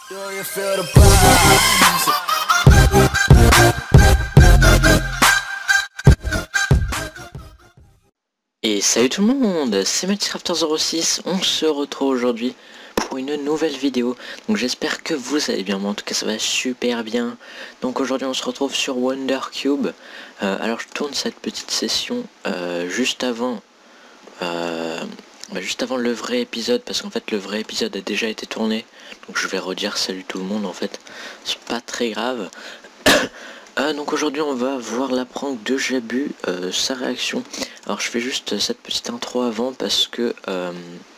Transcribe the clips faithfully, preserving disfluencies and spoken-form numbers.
Et salut tout le monde, c'est Maxcrafter zéro six, on se retrouve aujourd'hui pour une nouvelle vidéo. Donc j'espère que vous allez bien, moi en tout cas ça va super bien. Donc aujourd'hui on se retrouve sur WonderCube. Euh, alors je tourne cette petite session euh, juste avant euh, bah, juste avant le vrai épisode, parce qu'en fait le vrai épisode a déjà été tourné. Donc je vais redire salut tout le monde en fait, c'est pas très grave. Ah, donc aujourd'hui on va voir la prank de Jabu, euh, sa réaction. Alors je fais juste cette petite intro avant parce que euh,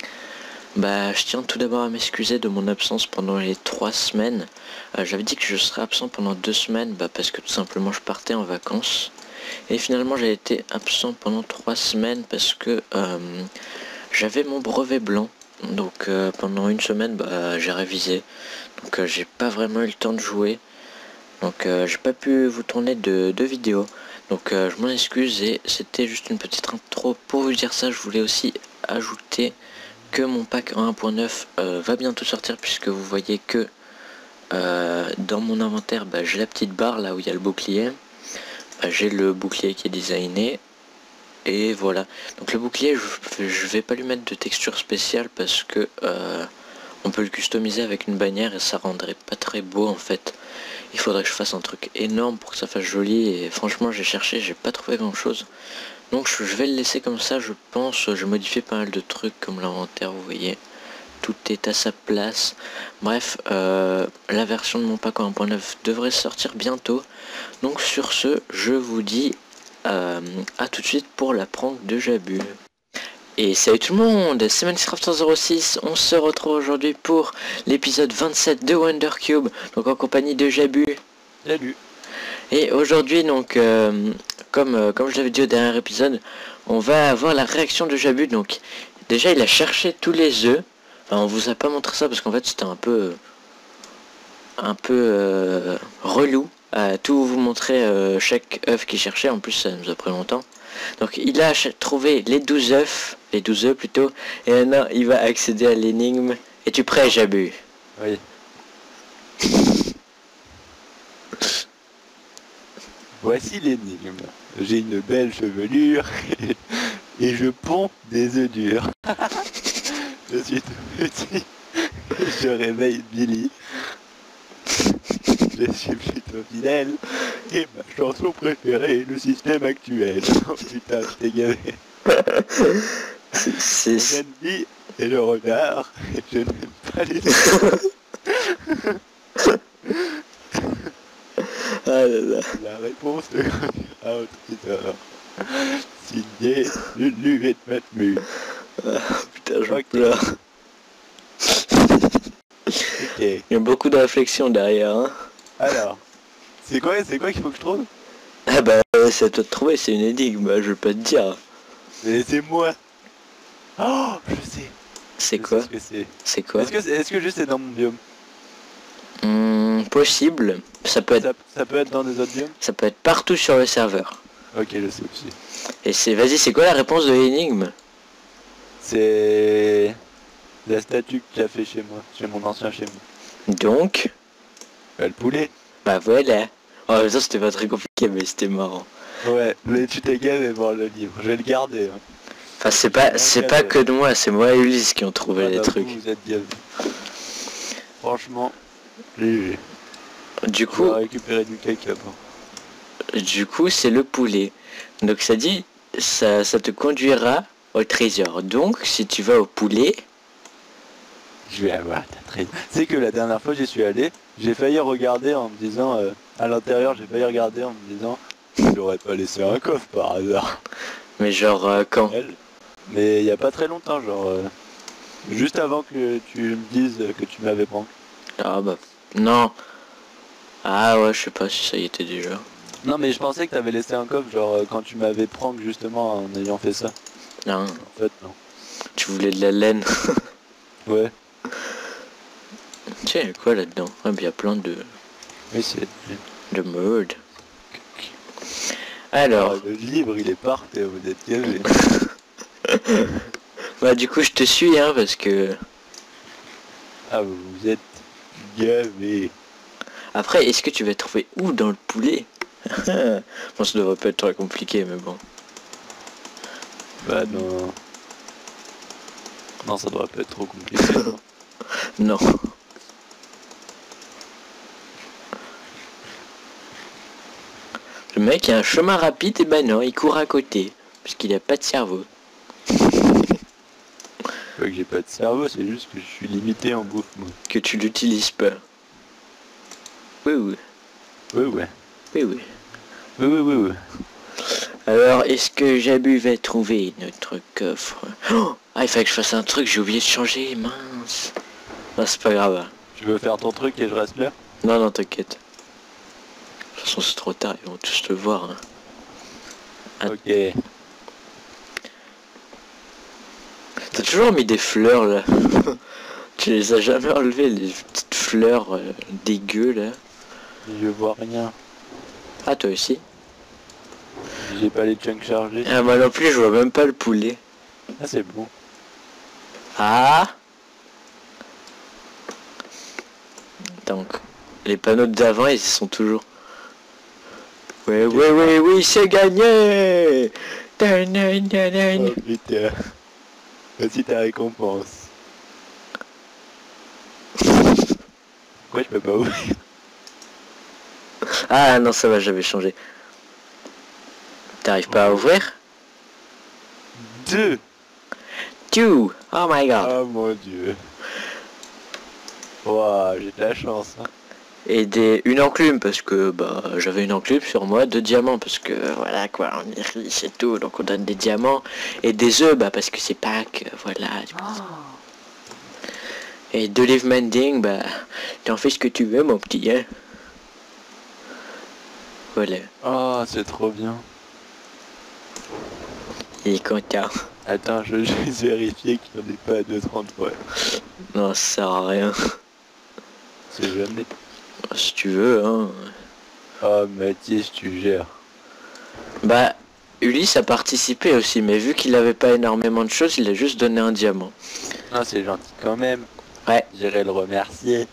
bah je tiens tout d'abord à m'excuser de mon absence pendant les trois semaines. Euh, J'avais dit que je serais absent pendant deux semaines bah, parce que tout simplement je partais en vacances. Et finalement j'ai été absent pendant trois semaines parce que euh, j'avais mon brevet blanc. Donc euh, pendant une semaine bah, j'ai révisé. Donc euh, j'ai pas vraiment eu le temps de jouer. Donc euh, j'ai pas pu vous tourner de, de vidéo. Donc euh, je m'en excuse et c'était juste une petite intro pour vous dire ça. Je voulais aussi ajouter que mon pack en un point neuf euh, va bientôt sortir, puisque vous voyez que euh, dans mon inventaire bah, j'ai la petite barre là où il y a le bouclier. Bah, j'ai le bouclier qui est designé. Et voilà. Donc le bouclier je, je vais pas lui mettre de texture spéciale parce que euh, on peut le customiser avec une bannière et ça rendrait pas très beau en fait. Il faudrait que je fasse un truc énorme pour que ça fasse joli et franchement j'ai cherché, j'ai pas trouvé grand chose. Donc je vais le laisser comme ça je pense. Je modifie pas mal de trucs comme l'inventaire, vous voyez. Tout est à sa place. Bref, euh, la version de mon pack en un point neuf devrait sortir bientôt. Donc sur ce, je vous dis euh, à tout de suite pour la prank de Jabu. Et salut tout le monde, c'est Maxcrafter zéro six, on se retrouve aujourd'hui pour l'épisode vingt-sept de WonderCube, donc en compagnie de Jabu. Salut. Et aujourd'hui donc, euh, comme, euh, comme je l'avais dit au dernier épisode, on va avoir la réaction de Jabu. Donc déjà il a cherché tous les œufs, enfin on vous a pas montré ça parce qu'en fait c'était un peu, un peu euh, relou à tout vous montrer euh, chaque œuf qu'il cherchait, en plus ça nous a pris longtemps. Donc il a trouvé les douze œufs, les douze œufs plutôt, et maintenant il va accéder à l'énigme. Es-tu prêt, Jabu? Oui. Voici l'énigme. J'ai une belle chevelure et je ponds des œufs durs. Je suis tout petit et je réveille Billy. Je suis plutôt fidèle et ma chanson préférée est le système actuel. Oh putain, je t'ai gavé. C'est... Mon ennemi est le renard et je n'aime pas les Ah là là. La réponse de à au Twitter. Signé Lulu et Matmu. Ah, putain, je Ok. pleure. Ok. Il y a beaucoup de réflexion derrière, hein. Alors, c'est quoi, c'est quoi qu'il faut que je trouve? Ah bah c'est à toi de trouver, c'est une énigme, bah, je vais pas te dire. Mais c'est moi. Oh, je sais. C'est Je quoi? sais ce que c'est. C'est quoi? Est-ce que, est-ce que juste c'est dans mon biome? Hmm, possible. Ça peut être, ça, ça peut être dans des autres biomes? ça peut être partout sur le serveur. Ok, je sais aussi. Et c'est, vas-y, c'est quoi la réponse de l'énigme? C'est la statue que tu as fait chez moi, chez mon ancien chez moi. Donc, Bah, le poulet. bah voilà. Oh, ça c'était pas très compliqué, mais c'était marrant. Ouais, mais tu t'es gavé voir le livre. Je vais le garder. Hein. Enfin, c'est pas, c'est pas que de moi, c'est moi et Ulysse qui ont trouvé Ah, les bah, trucs. Vous, vous êtes gavé. Franchement, léger. Du On coup, va récupérer du cake après. du coup, c'est le poulet. Donc ça dit, ça, ça te conduira au trésor. Donc, si tu vas au poulet, Je vais avoir ta trésor. C'est que la dernière fois j'y suis allé, j'ai failli regarder en me disant, euh, à l'intérieur, j'ai failli regarder en me disant, je n'aurais pas laissé un coffre par hasard. mais genre euh, quand? Elle. Mais il y a pas très longtemps, genre, euh, juste avant que tu me dises que tu m'avais prank. Ah bah non. Ah ouais, je sais pas si ça y était déjà. Non mais je pensais que t'avais laissé un coffre, genre euh, quand tu m'avais prank justement en ayant fait ça. Non, En fait, non. tu voulais de la laine. Ouais. Tiens, il y a quoi là-dedans? Ah, il y a plein de, Oui, c'est... de merde. Alors, Ah, le livre, il est parfait, vous êtes gavé. bah du coup je te suis hein parce que... Ah, vous, vous êtes gavé. Après, est-ce que tu vas trouver où dans le poulet? Bon, ça devrait pas être très compliqué, mais bon. Bah non. Non, ça devrait pas être trop compliqué. Non. Le mec a un chemin rapide, et ben non, il court à côté. Parce qu'il a pas de cerveau. Pas que j'ai pas de cerveau, c'est juste que je suis limité en bouffe, moi. Que tu l'utilises pas. Oui, oui. Ouais, ouais. Oui, oui. Ouais, ouais, ouais, ouais. Alors, est-ce que Jabu va trouver notre coffre? Oh, ah, il fallait que je fasse un truc, j'ai oublié de changer, mince. Non, c'est pas grave. Tu veux faire ton truc et je reste là? Non, non, t'inquiète. De toute façon, c'est trop tard, ils vont tous te voir. Hein. Ah. Ok. T'as toujours mis des fleurs, là. Tu les as jamais enlevées, les petites fleurs euh, dégueu, là. Je vois rien. Ah, toi aussi? J'ai pas les chunks chargés. Ah, moi non plus, je vois même pas le poulet. Ah, c'est bon. Ah! Donc, les panneaux d'avant, ils y sont toujours. Ouais, ouais, ouais, oui, c'est gagné! Oh putain. Voici ta récompense. Pourquoi je peux pas ouvrir? Ah non, ça va, j'avais changé. T'arrives pas à ouvrir? Deux. Two! Oh my god! Oh mon dieu. Waouh, j'ai de la chance. Hein. Et des, une enclume parce que bah j'avais une enclume sur moi, deux diamants parce que voilà quoi, on est riche et tout, donc on donne des diamants. Et des œufs bah parce que c'est Pâques, voilà. Oh. Et deux livres mending, bah t'en fais ce que tu veux mon petit hein. Voilà. Oh, c'est trop bien. Il est content. Attends, je vais juste vérifier qu'il n'y en ait pas à deux trente-trois. Non, ça sert à rien. C'est jamais. Si tu veux, hein. Oh, Mathis, tu gères. Bah, Ulysse a participé aussi, mais vu qu'il avait pas énormément de choses, il a juste donné un diamant. Ah, c'est gentil quand même. Ouais. J'irai le remercier.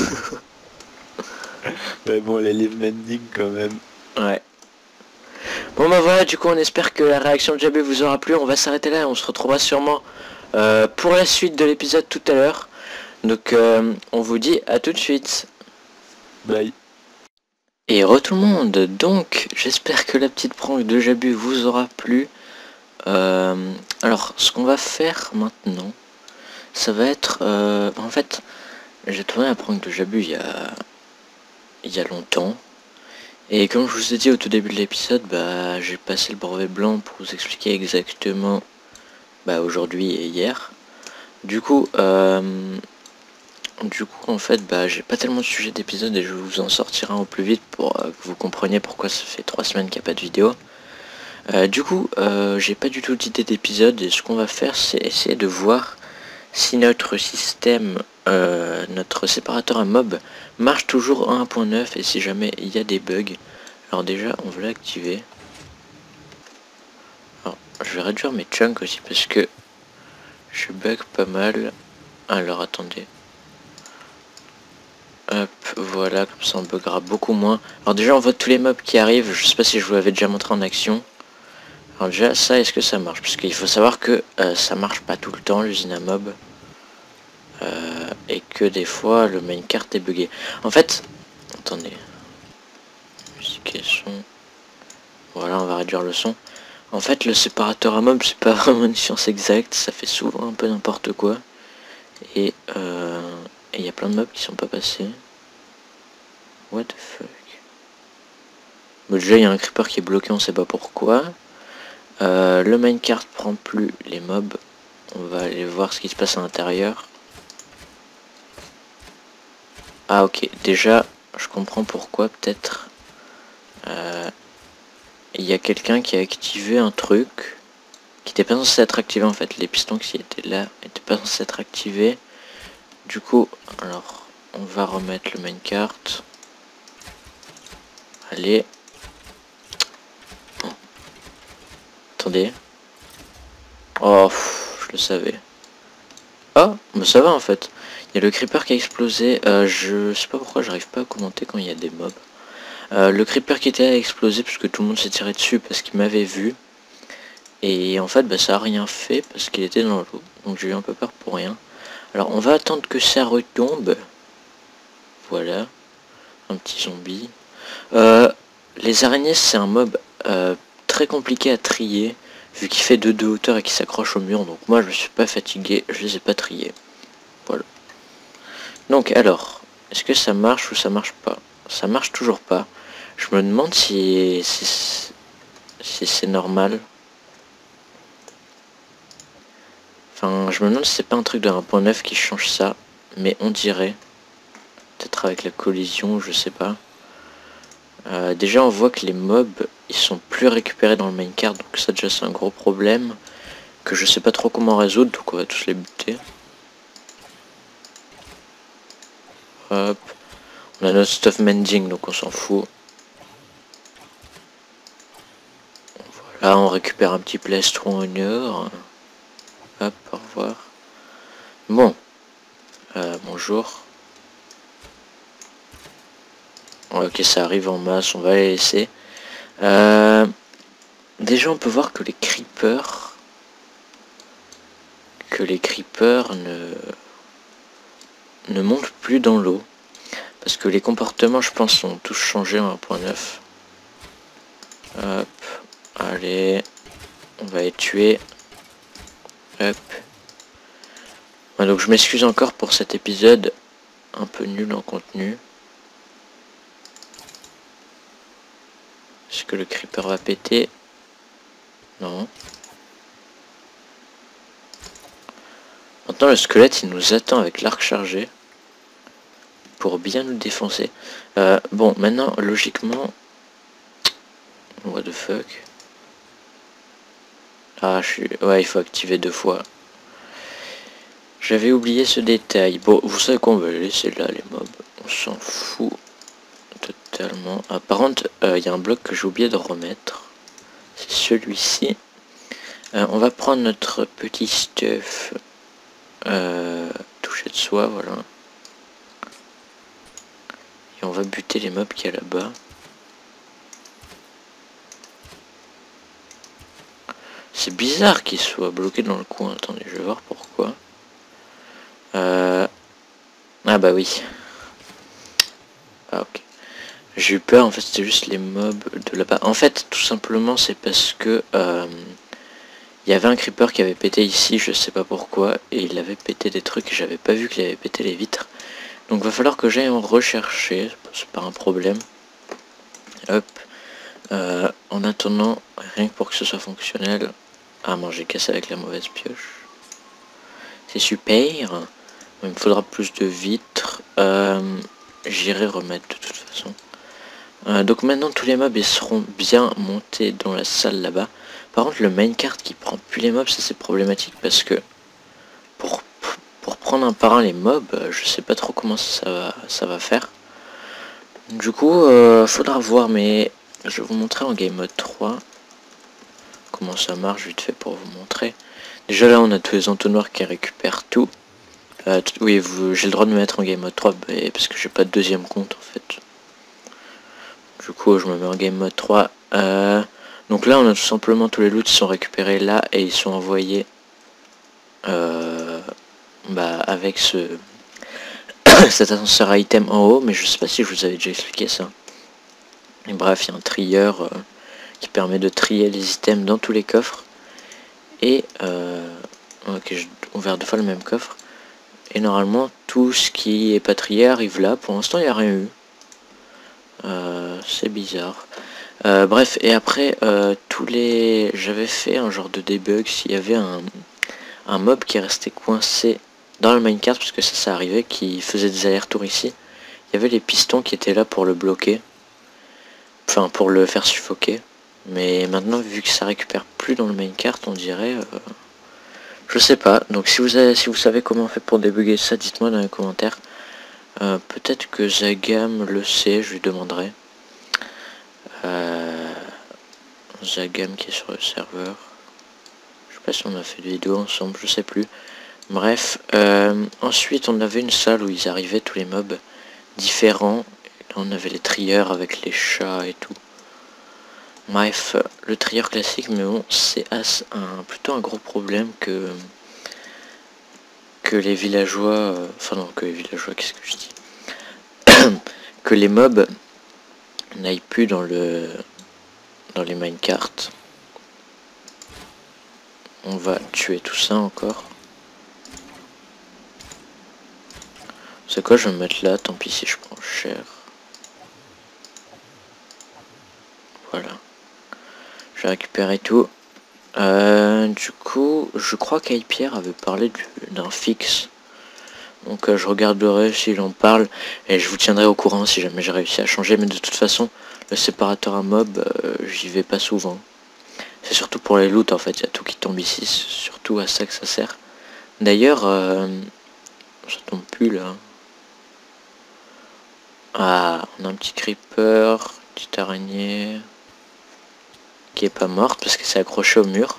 Mais bon, les livres mending quand même. Ouais. Bon bah voilà, du coup on espère que la réaction de Jabu vous aura plu. On va s'arrêter là, on se retrouvera sûrement euh, pour la suite de l'épisode tout à l'heure. Donc euh, on vous dit à tout de suite. Bye. Et re tout le monde, donc j'espère que la petite prank de Jabu vous aura plu. Euh, alors ce qu'on va faire maintenant, ça va être... Euh, en fait, j'ai tourné la prank de Jabu il y a, il y a longtemps. Et comme je vous ai dit au tout début de l'épisode, bah j'ai passé le brevet blanc pour vous expliquer exactement bah, aujourd'hui et hier. Du coup, euh, du coup en fait bah j'ai pas tellement de sujets d'épisode et je vais vous en sortir un au plus vite pour euh, que vous compreniez pourquoi ça fait trois semaines qu'il n'y a pas de vidéo. Euh, du coup, euh, j'ai pas du tout d'idée d'épisode et ce qu'on va faire c'est essayer de voir si notre système, euh, notre séparateur à mob marche toujours en un point neuf et si jamais il y a des bugs. Alors déjà on veut l'activer. Alors je vais réduire mes chunks aussi parce que je bug pas mal. Alors attendez. Hop, voilà, comme ça on buggera beaucoup moins. Alors déjà on voit tous les mobs qui arrivent, je sais pas si je vous l'avais déjà montré en action. Alors déjà ça, est-ce que ça marche? Parce qu'il faut savoir que euh, ça marche pas tout le temps l'usine à mob. Euh, et que des fois le minecart est bugué. En fait, attendez. Musique et son. Voilà, on va réduire le son. En fait, le séparateur à mob, c'est pas vraiment une science exacte, ça fait souvent un peu n'importe quoi. Et euh, il y a plein de mobs qui sont pas passés. What the fuck. Bon, déjà, il y a un creeper qui est bloqué, on sait pas pourquoi. Euh, le minecart prend plus les mobs. On va aller voir ce qui se passe à l'intérieur. Ah ok, déjà je comprends pourquoi peut-être euh, il y a quelqu'un qui a activé un truc qui n'était pas censé être activé en fait. Les pistons qui étaient là n'étaient pas censés être activés. Du coup, alors on va remettre le minecart. Allez. Oh. Attendez. Oh, pff, je le savais. Oh, bah ça va en fait. Il y a le creeper qui a explosé. Euh, je sais pas pourquoi j'arrive pas à commenter quand il y a des mobs. Euh, le creeper qui était à exploser parce que tout le monde s'est tiré dessus parce qu'il m'avait vu. Et en fait bah, ça a rien fait parce qu'il était dans l'eau. Donc j'ai eu un peu peur pour rien. Alors on va attendre que ça retombe. Voilà. Un petit zombie. Euh, les araignées c'est un mob euh, très compliqué à trier. Vu qu'il fait deux de hauteur et qu'il s'accroche au mur. Donc moi je suis pas fatigué. Je les ai pas triés. Voilà. Donc alors. Est-ce que ça marche ou ça marche pas? Ça marche toujours pas. Je me demande si, si, si c'est normal. Enfin, je me demande si c'est pas un truc de un point neuf qui change ça. Mais on dirait. Peut-être avec la collision, je sais pas. Euh, déjà, on voit que les mobs, ils sont plus récupérés dans le minecart. Donc ça, déjà, c'est un gros problème. Que je sais pas trop comment résoudre. Donc on va tous les buter. Hop. On a notre stuff mending, donc on s'en fout. Voilà, on récupère un petit plastron en or. Hop, au revoir. Bon. Euh, bonjour. Ok, ça arrive en masse, on va les laisser. Euh, déjà, on peut voir que les creepers... Que les creepers ne... ne montent plus dans l'eau. Parce que les comportements, je pense, sont tous changés en un point neuf. Hop. Allez. On va les tuer. Hop. Ouais, donc je m'excuse encore pour cet épisode un peu nul en contenu. Est-ce que le creeper va péter? Non. Maintenant le squelette il nous attend avec l'arc chargé. Pour bien nous défoncer. Euh, bon maintenant logiquement... What the fuck. Ah je suis... Ouais il faut activer deux fois. J'avais oublié ce détail. Bon vous savez qu'on va les laisser là les mobs. On s'en fout. Totalement. Ah, par contre il euh, y a un bloc que j'ai oublié de remettre. C'est celui-ci. Euh, on va prendre notre petit stuff. Euh, toucher de soie, voilà. Et on va buter les mobs qu'il y a là-bas. C'est bizarre qu'ils soient bloqués dans le coin. Attendez, je vais voir pourquoi. Euh... Ah bah oui. Ah ok. J'ai eu peur, en fait c'était juste les mobs de là-bas. En fait, tout simplement, c'est parce que... Euh... Il y avait un creeper qui avait pété ici, je sais pas pourquoi, et il avait pété des trucs, j'avais pas vu qu'il avait pété les vitres. Donc va falloir que j'aille en rechercher, c'est pas un problème. Hop. Euh, en attendant, rien que pour que ce soit fonctionnel... Ah non, j'ai cassé avec la mauvaise pioche. C'est super. Il me faudra plus de vitres. Euh, J'irai remettre de toute façon. Euh, donc maintenant tous les mobs ils seront bien montés dans la salle là-bas. Par contre le minecart qui prend plus les mobs, ça c'est problématique parce que pour, pour prendre un par un les mobs, je sais pas trop comment ça va, ça va faire. Du coup euh, faudra voir, mais je vais vous montrer en game mode trois comment ça marche vite fait pour vous montrer. Déjà là on a tous les entonnoirs qui récupèrent tout. Euh, oui, j'ai le droit de me mettre en game mode trois mais, parce que j'ai pas de deuxième compte en fait. Du coup je me mets en game mode trois. Euh, donc là on a tout simplement tous les loots qui sont récupérés là et ils sont envoyés euh, bah, avec ce cet ascenseur item en haut, mais je sais pas si je vous avais déjà expliqué ça. Et bref, il y a un trieur euh, qui permet de trier les items dans tous les coffres. Et euh, ok, j'ai ouvert deux fois le même coffre. Et normalement tout ce qui est pas trié arrive là. Pour l'instant il n'y a rien eu. Euh, c'est bizarre. Euh, bref, et après euh, tous les... J'avais fait un genre de debug s'il y avait un, un mob qui restait coincé dans le minecart, parce que ça ça arrivait, qui faisait des allers-retours ici. Il y avait les pistons qui étaient là pour le bloquer. Enfin pour le faire suffoquer. Mais maintenant vu que ça récupère plus dans le minecart, on dirait... Euh, je sais pas. Donc si vous avez, si vous savez comment on fait pour débugger ça, dites-moi dans les commentaires. Euh, Peut-être que Zagam le sait, je lui demanderai. Euh, Zagam qui est sur le serveur. Je sais pas si on a fait des vidéos ensemble, je sais plus. Bref, euh, ensuite on avait une salle où ils arrivaient tous les mobs différents. Là on avait les trieurs avec les chats et tout. Bref, le trieur classique, mais bon, c'est un plutôt un gros problème que que les villageois, euh, enfin non, que les villageois, qu'est-ce que je dis que les mobs n'aillent plus dans le dans les minecarts. On va tuer tout ça encore. C'est quoi, je vais me mettre là, tant pis si je prends cher. Voilà. Je vais récupérer tout. Euh, du coup, je crois qu'Aipierre avait parlé d'un fixe. Donc euh, je regarderai s'il en parle et je vous tiendrai au courant si jamais j'ai réussi à changer. Mais de toute façon, le séparateur à mob, euh, j'y vais pas souvent. C'est surtout pour les loots en fait, il y a tout qui tombe ici, c'est surtout à ça que ça sert. D'ailleurs, euh, ça tombe plus là. Ah, on a un petit creeper, petite araignée qui est pas morte parce que c'est accroché au mur.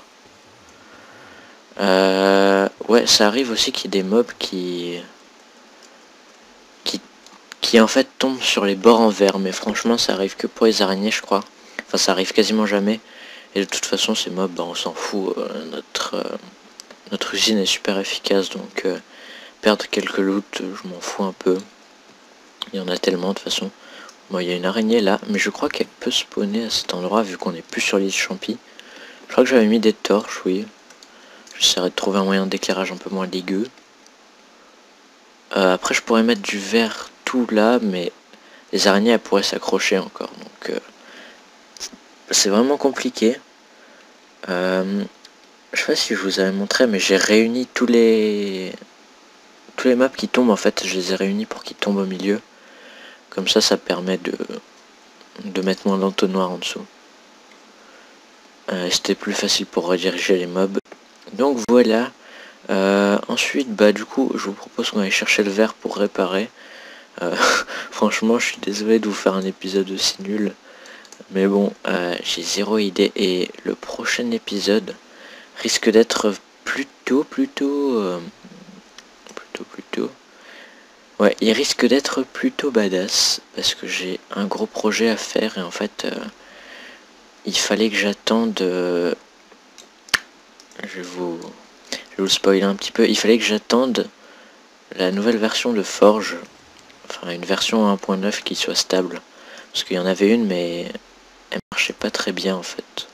Euh, ouais, ça arrive aussi qu'il y ait des mobs qui... qui qui en fait tombent sur les bords en verre, mais franchement ça arrive que pour les araignées je crois. Enfin ça arrive quasiment jamais. Et de toute façon ces mobs, bah, on s'en fout. Euh, notre, euh, notre usine est super efficace, donc euh, perdre quelques loots, je m'en fous un peu. Il y en a tellement de toute façon. Bon, il y a une araignée là, mais je crois qu'elle peut spawner à cet endroit vu qu'on est plus sur l'île Champi. Je crois que j'avais mis des torches, oui. J'essaierai de trouver un moyen d'éclairage un peu moins dégueu. Euh, après je pourrais mettre du verre tout là, mais les araignées elles pourraient s'accrocher encore. Donc euh, c'est vraiment compliqué. Euh, je sais pas si je vous avais montré, mais j'ai réuni tous les tous les mobs qui tombent en fait. Je les ai réunis pour qu'ils tombent au milieu. Comme ça, ça permet de de mettre moins d'entonnoir en dessous. Euh, C'était plus facile pour rediriger les mobs. Donc voilà. Euh, ensuite, bah du coup, je vous propose qu'on aille chercher le verre pour réparer. Euh, franchement, je suis désolé de vous faire un épisode aussi nul. Mais bon, euh, j'ai zéro idée. Et le prochain épisode risque d'être plutôt, plutôt... Euh, plutôt, plutôt... Ouais, il risque d'être plutôt badass. Parce que j'ai un gros projet à faire. Et en fait, euh, il fallait que j'attende... Euh, je vais vous... Je vais vous spoiler un petit peu. Il fallait que j'attende la nouvelle version de Forge. Enfin, une version un point neuf qui soit stable. Parce qu'il y en avait une, mais elle marchait pas très bien en fait.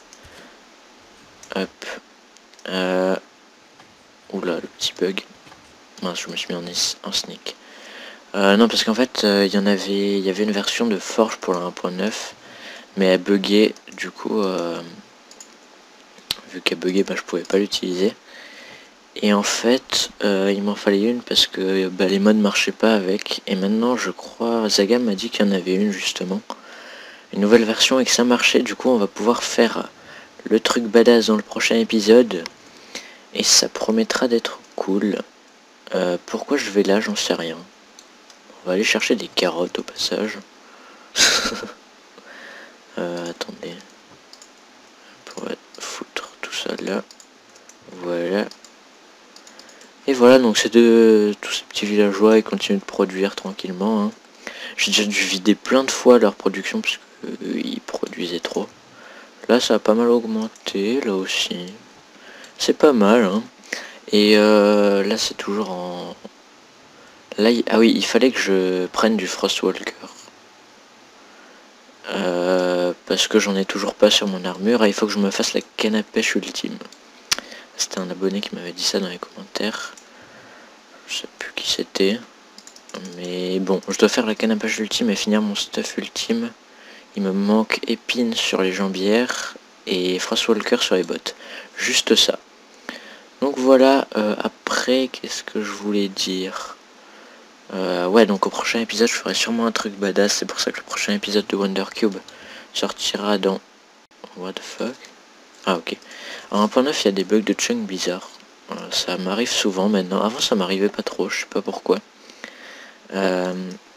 Hop. Euh... Oula, le petit bug. Mince, je me suis mis en, en sneak. Euh, non, parce qu'en fait, il euh, y en avait... Il y avait une version de Forge pour la un point neuf. Mais elle buguait, du coup... Euh, vu qu'elle buguait, bah, je pouvais pas l'utiliser. Et en fait, euh, il m'en fallait une parce que bah, les mods marchaient pas avec. Et maintenant, je crois, Zaga m'a dit qu'il y en avait une justement. Une nouvelle version et que ça marchait. Du coup, on va pouvoir faire le truc badass dans le prochain épisode. Et ça promettra d'être cool. Euh, pourquoi je vais là, j'en sais rien. On va aller chercher des carottes au passage. euh, attendez. Pour foutre tout ça là. Voilà. Et voilà, donc c'est de tous ces petits villageois, ils continuent de produire tranquillement. Hein. J'ai déjà dû vider plein de fois leur production parce qu'ils produisaient trop. Là, ça a pas mal augmenté, là aussi. C'est pas mal, hein. Et euh, là, c'est toujours en... Là, il... Ah oui, il fallait que je prenne du Frostwalker. Euh, parce que j'en ai toujours pas sur mon armure et il faut que je me fasse la canne à pêche ultime. C'était un abonné qui m'avait dit ça dans les commentaires. Je sais plus qui c'était. Mais bon, je dois faire la canne à pêche ultime et finir mon stuff ultime. Il me manque épine sur les jambières et Frostwalker sur les bottes. Juste ça. Donc voilà, euh, après, qu'est-ce que je voulais dire euh, Ouais, donc au prochain épisode, je ferai sûrement un truc badass. C'est pour ça que le prochain épisode de Wondercube sortira dans... What the fuck? Ah ok. En un point neuf, il y a des bugs de chunk bizarres. Euh, ça m'arrive souvent maintenant. Avant, ça m'arrivait pas trop, je sais pas pourquoi. Euh...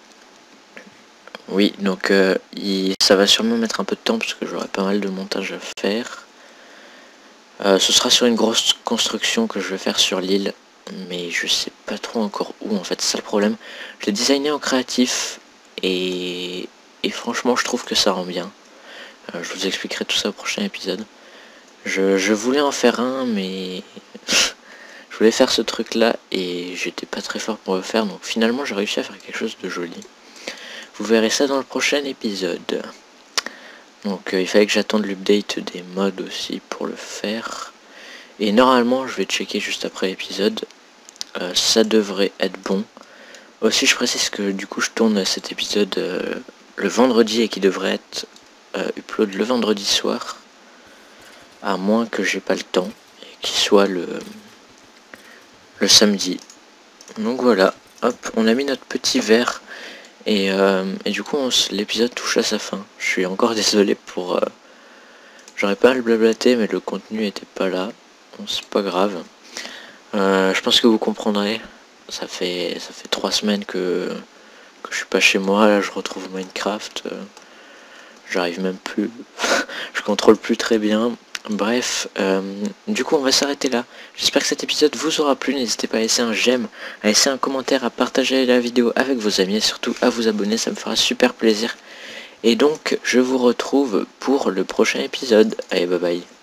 Oui, donc euh, il... ça va sûrement mettre un peu de temps parce que j'aurai pas mal de montage à faire. Euh, ce sera sur une grosse construction que je vais faire sur l'île. mais je sais pas trop encore où en fait, c'est ça le problème. Je l'ai designé en créatif et, et franchement je trouve que ça rend bien. Euh, je vous expliquerai tout ça au prochain épisode. Je, je voulais en faire un mais je voulais faire ce truc là et j'étais pas très fort pour le faire, donc finalement j'ai réussi à faire quelque chose de joli. Vous verrez ça dans le prochain épisode. Donc euh, il fallait que j'attende l'update des mods aussi pour le faire. Et normalement je vais checker juste après l'épisode. Euh, ça devrait être bon. Aussi je précise que du coup je tourne cet épisode euh, le vendredi et qui devrait être euh, upload le vendredi soir. À moins que j'ai pas le temps et qu'il soit le, le samedi. Donc voilà, hop, on a mis notre petit verre. Et, euh, et du coup l'épisode touche à sa fin. Je suis encore désolé pour... Euh, J'aurais pas à le blablater mais le contenu était pas là. Bon, c'est pas grave. Euh, je pense que vous comprendrez. Ça fait ça fait trois semaines que, que je suis pas chez moi. Là je retrouve Minecraft. Euh, J'arrive même plus. Je contrôle plus très bien. Bref, euh, du coup on va s'arrêter là. J'espère que cet épisode vous aura plu. N'hésitez pas à laisser un j'aime, à laisser un commentaire, à partager la vidéo avec vos amis et surtout à vous abonner, ça me fera super plaisir. Et donc je vous retrouve pour le prochain épisode. Allez, bye bye.